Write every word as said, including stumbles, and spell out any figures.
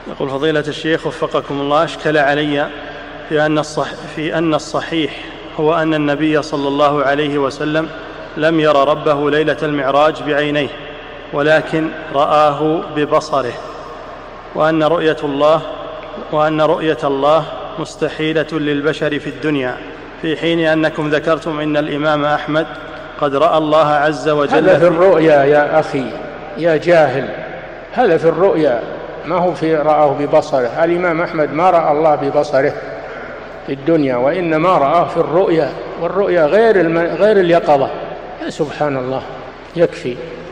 يقول فضيلة الشيخ وفقكم الله، أشكل علي في أن, الصح في أن الصحيح هو أن النبي صلى الله عليه وسلم لم ير ربه ليلة المعراج بعينيه ولكن رآه ببصره، وأن رؤية الله وأن رؤية الله مستحيلة للبشر في الدنيا، في حين أنكم ذكرتم إن الإمام أحمد قد رأى الله عز وجل. هذا في الرؤيا يا أخي يا جاهل، هذا في الرؤيا ما هو في رآه ببصره. الإمام أحمد ما رأى الله ببصره في الدنيا، وإنما رآه في الرؤيا، والرؤيا غير, غير اليقظة. يا سبحان الله، يكفي.